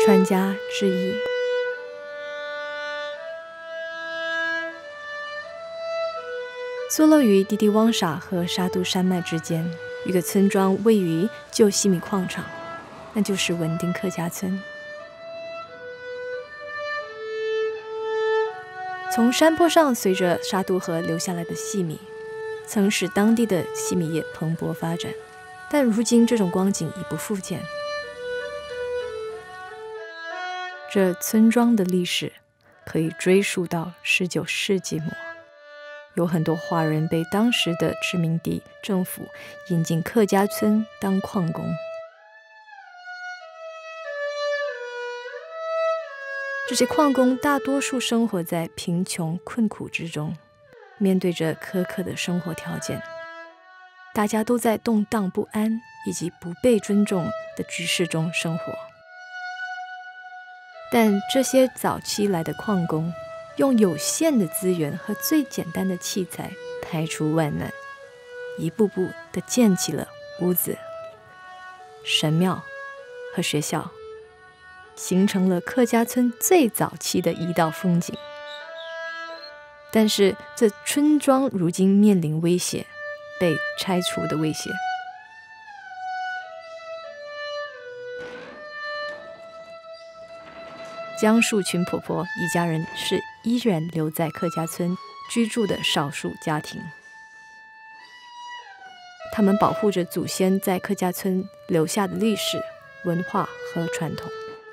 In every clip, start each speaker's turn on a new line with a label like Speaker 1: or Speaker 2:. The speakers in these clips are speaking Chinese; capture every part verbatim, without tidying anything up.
Speaker 1: 传家之意。坐落于迪迪汪沙和沙都山脉之间，一个村庄位于旧西米矿场，那就是文丁客家村。从山坡上随着沙都河流下来的细米，曾使当地的细米业蓬勃发展，但如今这种光景已不复见。这村庄的历史可以追溯到十九世纪末，有很多华人被当时的殖民地政府引进客家村当矿工。这些矿工大多数生活在贫穷困苦之中，面对着苛刻的生活条件，大家都在动荡不安以及不被尊重的局势中生活。但这些早期来的矿工用有限的资源和最简单的器材排除万难，一步步地建起了屋子、神庙和学校，形成了客家村最早期的一道风景。但是这村庄如今面临威胁，被拆除的威胁。江树群婆婆一家人是依然留在客家村居住的少数家庭，他们保护着祖先在客家村留下的历史、文化和传统。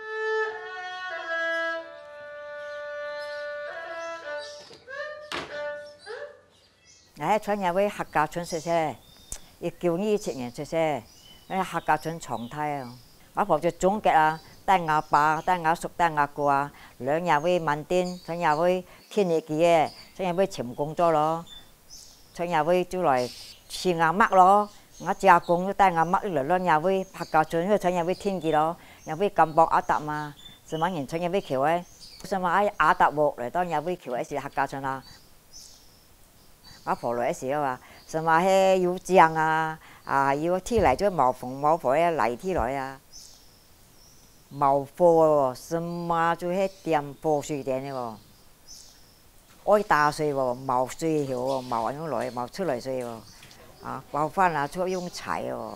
Speaker 2: 哎，村入去客家村出世，一九二七年出世，喺客家村長梯啊。我婆就總結啊，帶我爸、帶我叔、帶我姑啊，兩日去問店，村入去天氣幾嘅，村入去潛工作咯，村入去就來試我乜咯，我隻阿公都帶我乜嚟兩日去客家村，因為村入去天氣咯，入去咁薄阿達嘛，什麼人村入去橋咧，什麼喺阿達木嚟當入去橋喺時客家村啊。我婆來嗰時啊話，什麼係要醬啊，啊要天嚟咗茅房茅房咧嚟天來啊，茅貨喎，什麼就係店貨水店嘅喎，愛打水喎，茅水條喎，茅用來茅出嚟水喎，啊包翻啊出用柴喎，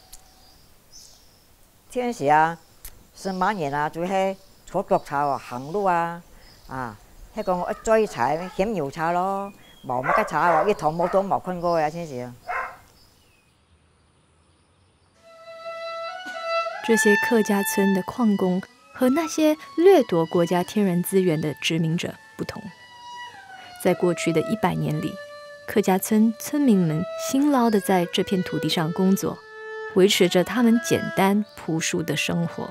Speaker 2: 天時啊，什麼人啊就係坐腳茶喎，行路啊，啊係講一追柴險搖茶咯。冇乜嘅茶喎，一堂冇到冇困過呀，真是。
Speaker 1: 这些客家村的矿工和那些掠夺国家天然资源的殖民者不同，在过去的一百年里，客家村村民们辛劳地在这片土地上工作，维持着他们简单朴素的生活。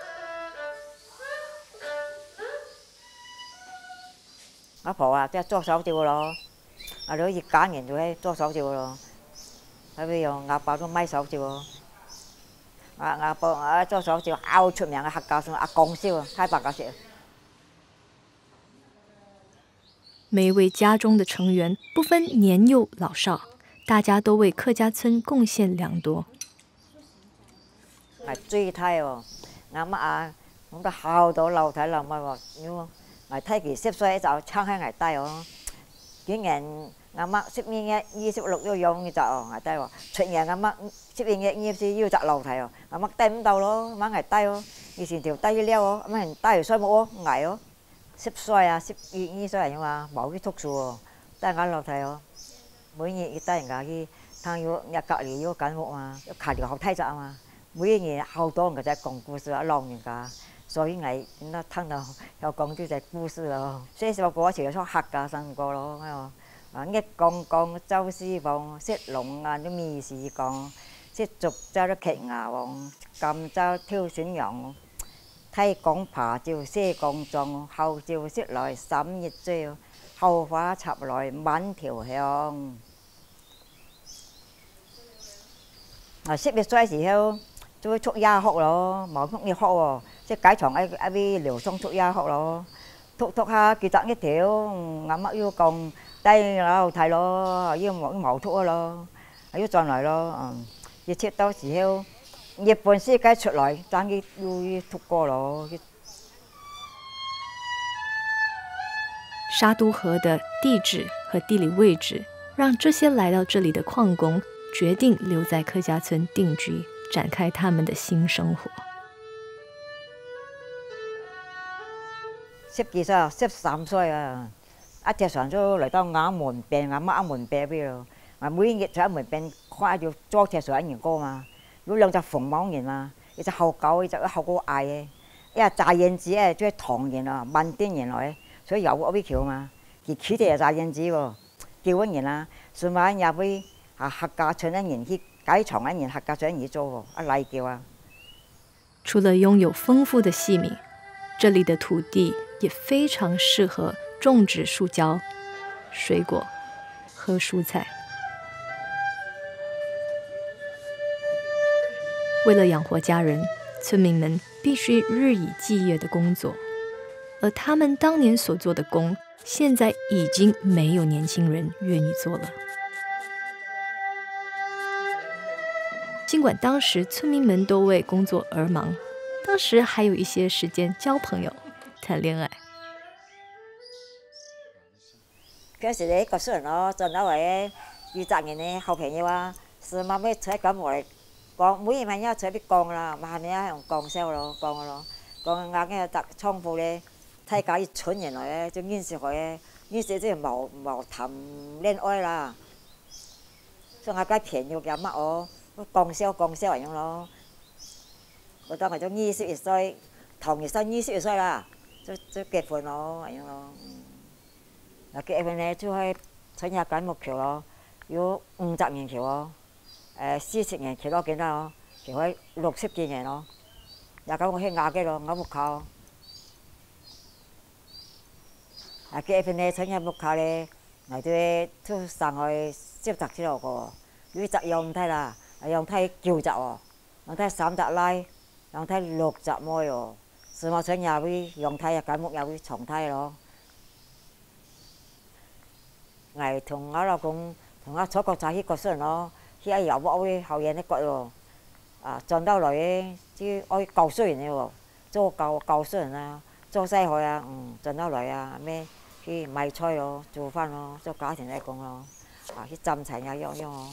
Speaker 2: 我婆啊，即係做手照咯。啊！你好似揀人做喺做手照咯，喺邊用阿爸都咪手照喎。阿阿爸啊做手照好出名嘅客家村阿公燒啊，太白家食。
Speaker 1: 每一位家中的成员不分年幼老少，大家都为客家村贡献良多。
Speaker 2: 係追睇喎，啱乜啊？咁都好到樓梯樓咪喎，要係睇佢十歲就撐喺危低喎。幾年啱乜十二月二十六要用就係低喎，出年啱乜十二月二十要摘樓梯喎，啱乜低唔到咯，啱係低喎，以前條低了喎，啱係低條衰木喎，矮喎，十歲啊，十二二歲人嘛，冇啲篤數喎，低緊樓梯喎，每年要低人家去，睇要日隔離要緊屋嘛，要ขา條後梯仔嘛，每年好多人就講故事啊，浪人家。所以我那聽到有講就係故事咯，所以話嗰時有出客家新歌咯，啊一講講周師傅識龍啊啲咩事講，識竹州啲劇牙王，赣州挑選羊，睇講爬照些講狀，後照識來審熱椒，後花插來滿條香。啊十月歲時候就會出鴉哭咯，冇出嘢哭喎。即係解床喺喺啲療傷出鴉哭咯，突突下記得一條，啱乜要講低樓睇咯，要冇冇突咯，要再嚟咯，嗯，要切到時候日本世界出來，爭啲要突過咯。
Speaker 1: 沙都河的地质和地理位置，让这些来到这里的矿工决定留在客家村定居，展开他们的新生活。
Speaker 2: 十幾歲啊，十三歲啊，一隻船就嚟到我門邊，我媽門邊邊咯。我每日在門邊看住捉隻船人過嘛，有兩隻鳳凰人嘛，一隻後狗，一隻後狗嗌嘅，一隻炸燕子誒，即係唐人啊，緬甸人來，所以有嗰啲橋嘛，佢佢哋係炸燕子喎，叫嗰人啊，順便入去啊客家村一人去解藏一人客家村人做喎，一嚟叫啊。
Speaker 1: 除了拥有丰富的器皿，这里的土地也非常适合种植树胶、水果和蔬菜。为了养活家人，村民们必须日以继夜的工作，而他们当年所做的工，现在已经没有年轻人愿意做了。尽管当时村民们都为工作而忙，当时还有一些时间交朋友、谈恋爱。
Speaker 2: 嗰時你個雖然咯，就因為二十年咧好朋友啊，是慢慢才咁我嚟講，每日晚一才啲講啦，慢慢用講聲咯，講咯，講啱嘅特倉庫咧，睇假啲蠢人來咧，就認識佢咧，認識即係冇冇談戀愛啦，所以我梗係便宜嘅乜哦，講聲講聲咁樣咯。我當係咗二十一歲，同年生二十一歲啦，就就結婚咯，咁樣咯。嗱結婚咧就係產業緊目標咯，要五十年期咯，誒四十年期咯幾多咯，期可六十幾年咯，又咁我去亞嘅咯，我目標。嗱結婚咧產業目標咧，我哋都上去接觸之後個，要集樣睇啦，樣睇九集喎，樣睇三集拉。陽睇六十枚喎，所以我想入去陽睇啊，緊木入去重睇咯。我同我老公同我楚國仔去國順咯，去阿油屋去後院啲骨喎，啊撞到來嘅，啲愛舊衰人嘅喎，做舊舊衰人啊，做西海啊，嗯撞到來啊咩去賣菜咯，做飯咯，做家庭嚟講咯，啊去浸齊啊樣樣咯。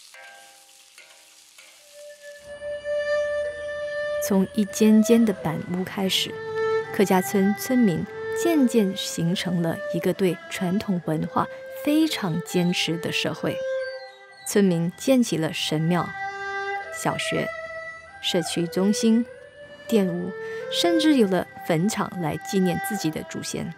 Speaker 1: 从一间间的板屋开始，客家村村民渐渐形成了一个对传统文化非常坚持的社会。村民建起了神庙、小学、社区中心、店屋，甚至有了坟场来纪念自己的祖先。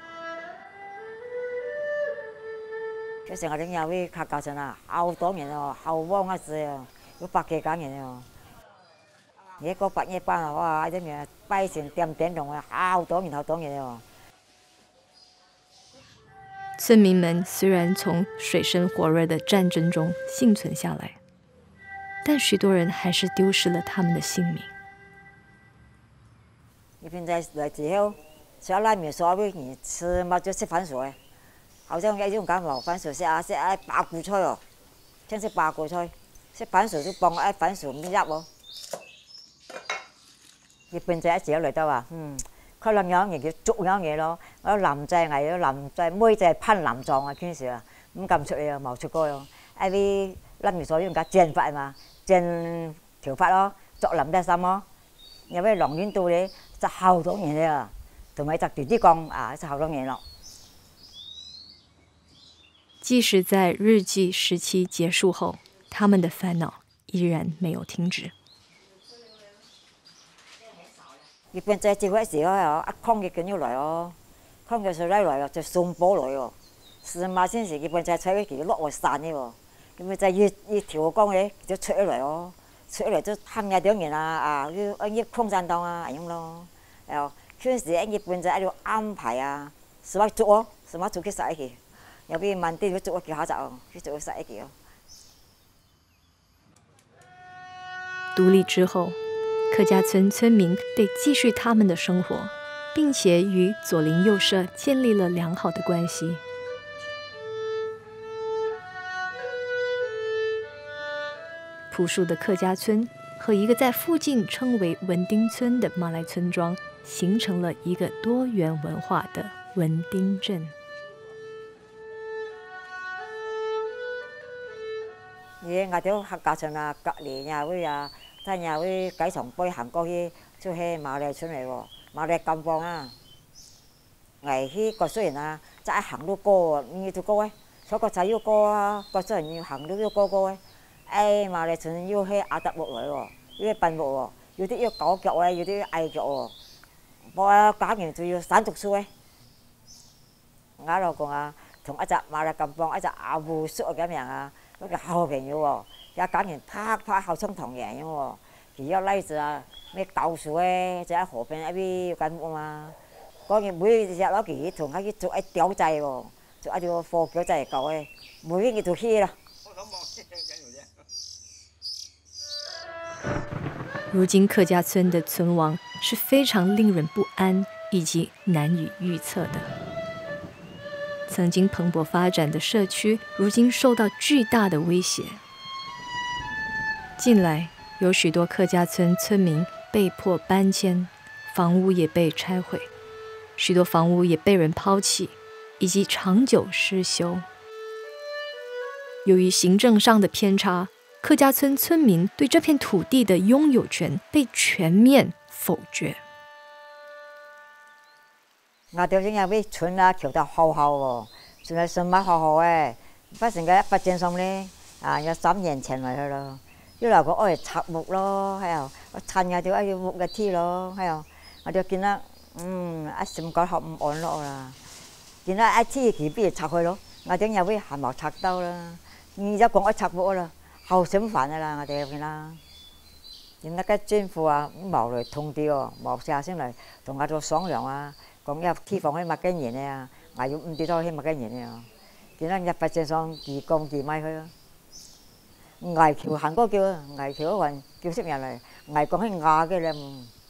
Speaker 2: 嗰時我哋有啲客家村啊，好多年咯，好旺一時啊，有百幾間人啊。一個百一班啊，哇！啲嘢拜神點點動啊，好多年好多年哦。
Speaker 1: 村民们虽然从水深火热的战争中幸存下来，但许多人还是丢失了他们的性命。
Speaker 2: 呢邊就係來之後，上拉麵所有人吃乜就食番薯嘅，好像一種咁喎，番薯食啊食啊白菇菜哦，真食白菇菜，食番薯都幫我番薯唔入喎。日本仔一時嚟到話，嗯，佢兩樣嘢叫捉樣嘢咯。我男仔係有男仔，妹仔噴男狀啊，嗰時啊，唔敢出嚟啊，冇出過咯。因為諗住所用架剪法嘛，剪條法咯，作男仔衫咯。因為龍園道咧就好多年啦，同埋就弟弟講啊，就好多年咯。
Speaker 1: 即使在日據时期结束后，他们的烦恼依然没有停止。
Speaker 2: 日本仔接嗰時咧，一抗疫緊要嚟哦，抗疫上嚟嚟就送波嚟喎。是嘛先時日本仔採嗰期落嚟散嘅喎，日本仔一一條江咧就出咗嚟哦，出咗嚟就行下兩年啊啊，要一空山檔啊咁咯。誒，嗰時日本仔喺度安排啊，什麼做哦，什麼做佢曬去，有啲問啲佢做咗幾下集哦，佢做咗曬去哦。
Speaker 1: 独立之后，客家村村民得继续他们的生活，并且与左邻右舍建立了良好的关系。朴树的客家村和一个在附近称为文丁村的马来村庄，形成了一个多元文化的文丁镇。
Speaker 2: 嘢我哋客家村啊，隔離nhà với à，在nhà với cái從背行過去，就係馬來村嚟喎，馬來金邦啊。ngày khi có số à, chạy hàng đô cô, như tụi cô ấy, số có chạy yêu cô, có số nhiều hàng đô yêu cô cô ấy, ai mà lại chuyện yêu hay à tập bộ rồi, yêu bận bộ, yêu tí yêu cổ kiểu ấy, yêu tí ai kiểu, bao cả người tụi yêu sản xuất suy ấy, ngã rồi còn à, thằng anh chặt mà lại cầm bông anh chặt áo bù sữa cái miệng à, nó cái hao cái nhiều à, cái cả người phá phá hao xong thằng nhẹ nhiều à, thì yêu lấy giờ mấy tàu suy, giờ hồ bên ấy bị cắn bộ mà. Có những mỗi giờ đó kỳ thường hay cái chỗ ấy kéo chạy rồi, chỗ ấy chỗ phô kéo chạy cầu ấy, mỗi cái chỗ khi đó.
Speaker 1: 如今客家村的存亡是非常令人不安以及难以预测的。曾经蓬勃发展的社区，如今受到巨大的威胁。近来有许多客家村村民被迫搬迁，房屋也被拆毁。许多房屋也被人抛弃，以及长久失修。由于行政上的偏差，客家村村民对这片土地的拥有权被全面否决。
Speaker 2: 我哋今日啲村啊，橋得好好喎，仲係信物好好誒。不成嘅發展商咧，啊有三年前嚟去咯，要嚟個愛拆木咯，係啊，我趁下條要木嘅梯咯，係啊，我哋見啦。 嗯，一閃講學唔安樂啦，見到一次佢不如拆去咯，我哋又會行埋拆刀啦，而家講一拆冇啦，好心煩啦，我哋見啦，見到個政府啊冇嚟通知喎，冇下先嚟同我哋商量啊，講入地方去乜嘅嘢啊，我要唔知道去乜嘅嘢啊，見到入發展商幾公幾米去啊，危橋行過叫，危橋運叫識人嚟，危講起亞嘅咧。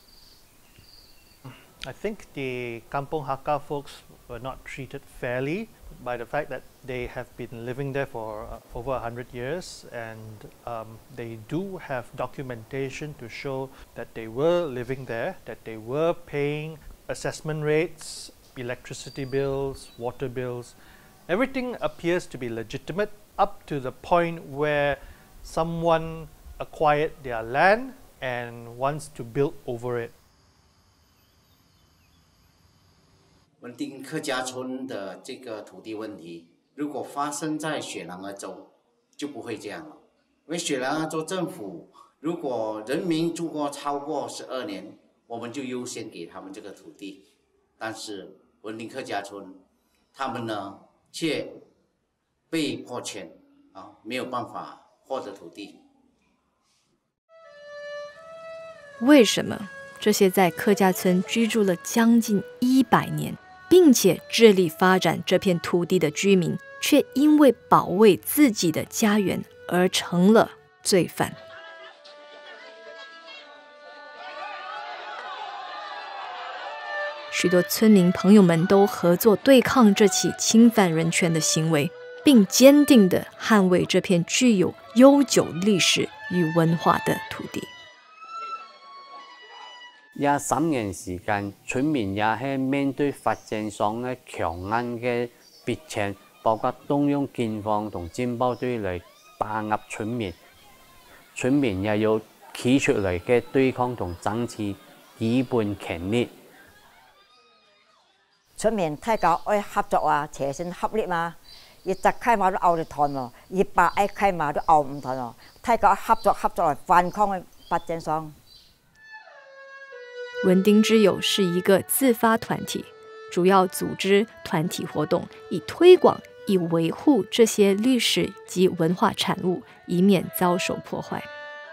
Speaker 3: I think the Kampong Hakka folks were not treated fairly by the fact that they have been living there for uh, over a hundred years, and um, they do have documentation to show that they were living there, that they were paying assessment rates, electricity bills, water bills. Everything appears to be legitimate up to the point where someone acquired their land and wants to build over it.
Speaker 4: 文丁客家村的这个土地问题，如果发生在雪兰莪州，就不会这样了。因为雪兰莪州政府，如果人民住过超过十二年，我们就优先给他们这个土地。但是文丁客家村，他们呢却被迫迁啊，没有办法获得土地。
Speaker 1: 为什么这些在客家村居住了将近一百年？ 并且致力发展这片土地的居民，却因为保卫自己的家园而成了罪犯。许多村民朋友们都合作对抗这起侵犯人权的行为，并坚定地捍卫这片具有悠久历史与文化的土地。
Speaker 5: 也三年時間，村民也係面對發展商嘅強硬嘅逼遷，包括動用警方同戰鬥隊嚟打壓村民。村民也要企出嚟嘅對抗同爭取基本權利。
Speaker 2: 村民大家愛合作啊，齊心合力嘛，一隻開馬都拗得斷喎，一百愛開馬都拗唔斷喎，大家合作合作嚟反抗嘅發展商。
Speaker 1: 文丁之友是一个自发团体，主要组织团体活动，以推广、以维护这些历史及文化产物，以免遭受破坏。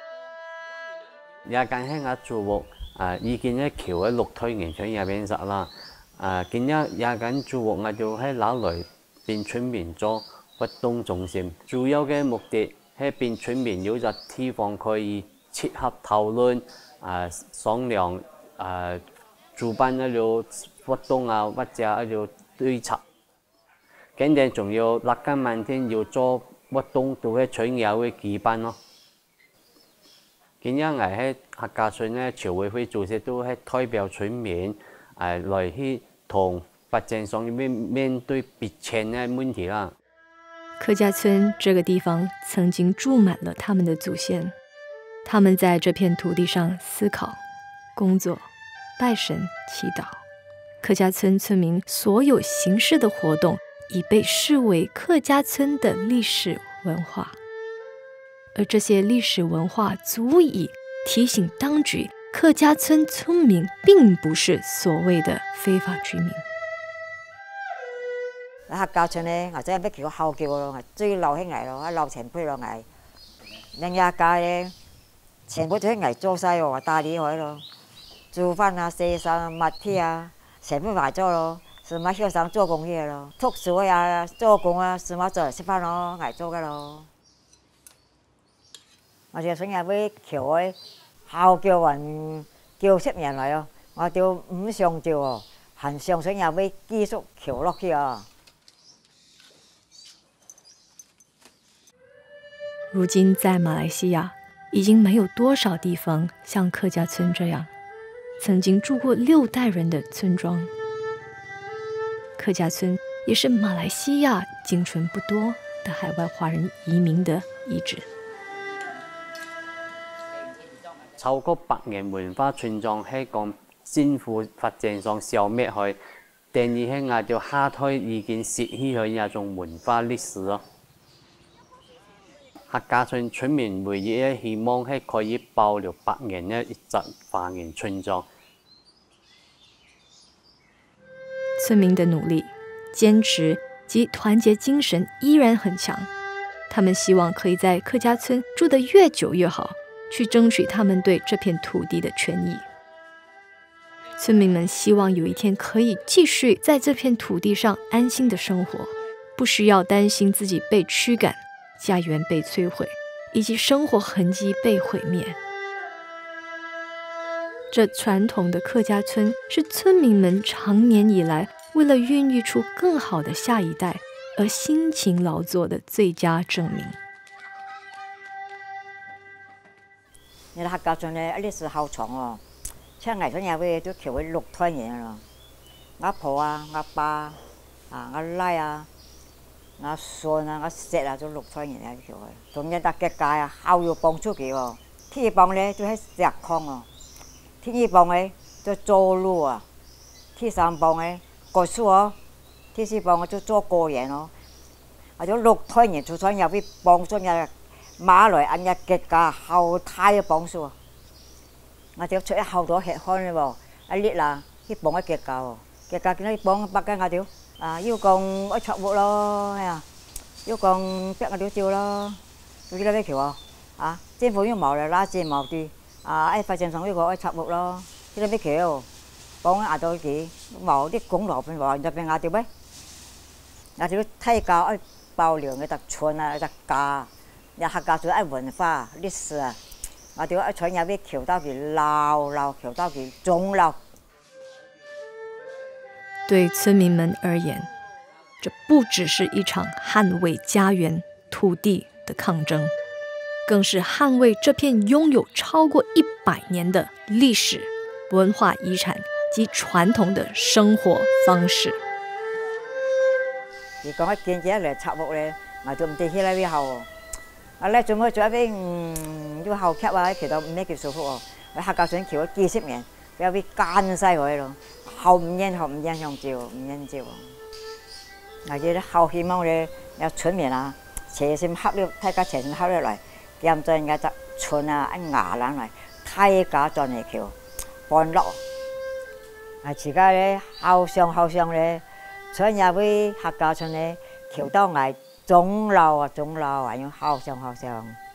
Speaker 5: 也間喺我住屋啊，已經喺橋喺六推年村入邊實啦。啊，見一也間住屋我就喺樓內邊村民做活動中心，主要嘅目的係邊村民有個地方可以切合討論啊商量。 啊，主辦一啲活動啊，或者一啲對策，跟住仲要立間晚天要做活動，都喺村友會舉辦咯。 今日我喺客家村咧侨委會主席都係代表村民誒來去同發展上面面對逼遷嘅問題啦。
Speaker 1: 客家村這個地方曾經住滿了他們的祖先，他們在這片土地上思考、工作、拜神、祈禱。客家村村民所有形式的活動已被視為客家村的歷史文化，而這些歷史文化足以提醒當局，客家村村民並不是所謂的非法居民。
Speaker 2: 客家村咧，或者係咩叫後叫咯，係最流行嚟咯，流前輩咯係。人家家咧，全部都係嚟做晒喎，打理開咯，煮飯啊、洗衫啊、抹地啊，全部埋做咯。什麼學生做工嘢咯，讀書啊、做工啊，什麼做食飯咯，嚟做嘅咯。我哋想入去橋嘅後叫運叫出人嚟咯，我叫五上照喎，行上想入去繼續橋落去啊。
Speaker 1: 如今在馬來西亞，已經沒有多少地方像客家村這樣，曾經住過六代人的村莊。客家村也是馬來西亞僅存不多的海外華人移民的遺址。
Speaker 5: 超過百年文化村莊係講政府發展上消滅去，等於係我哋下代已經失去咗一種文化歷史咯。客家村村民唯一嘅希望係可以保留百年嘅一隻華人村莊。
Speaker 1: 村民的努力、堅持及團結精神依然很強，他們希望可以在客家村住得越久越好，去爭取他們對這片土地的權益。村民們希望有一天可以繼續在這片土地上安心的生活，不需要擔心自己被驅趕、家園被摧毀，以及生活痕跡被毀滅。這傳統的客家村是村民們長年以來為了孕育出更好的下一代而辛勤勞作的最佳證明。
Speaker 2: 你哋客家村咧歷史好長哦，像我村入去都橋會六代人咯，我婆啊、我爸啊、我奶啊、我孫啊、我侄啊都六代人喺橋去，仲有得結界啊，後要幫出去喎，天幫咧都喺石礦哦。天二幫嘅就做路啊，天三幫嘅割樹哦，天四幫嘅就做個人哦，或者六代人就想入去幫出日馬來人日結架後太嘅幫數，我哋出一後多吃開嘞喎，一列啦去幫一結架喎，結架見到幫百間我哋啊要講一撮木咯，係啊，要講逼我哋照咯，做幾多咩橋啊？啊，政府要毛嚟拉線毛啲。啊！誒發展上呢個誒插木咯，呢啲咩橋，幫壓到幾冇啲公路邊話入邊壓掉咩？壓掉梯架誒爆涼嘅特村啊，特架，又客家做誒文化歷史啊，壓掉誒村入邊橋到佢老老橋到佢中老。
Speaker 1: 對村民們而言，這不只是一場捍衛家園土地的抗爭。更是捍衛這片擁有超過一百年的歷史文化遺產及傳統的生活方式。
Speaker 2: 而講起建設嚟插木咧，我就唔知起來邊後，我咧做乜做一邊嗯要後劇啊，其實唔咩叫舒服哦。我客家村橋幾十年，有啲奸西佢咯，後唔認後唔認向照唔認照。我哋咧後希望咧有村民啊，齊心合力，大家齊心合力嚟。咁在人家隻村啊，一牙撚嚟，梯架在嚟橋，半落。啊，自家咧後上後上咧，村入去客家村咧，橋到挨鐘樓啊鐘樓，還要後上後上。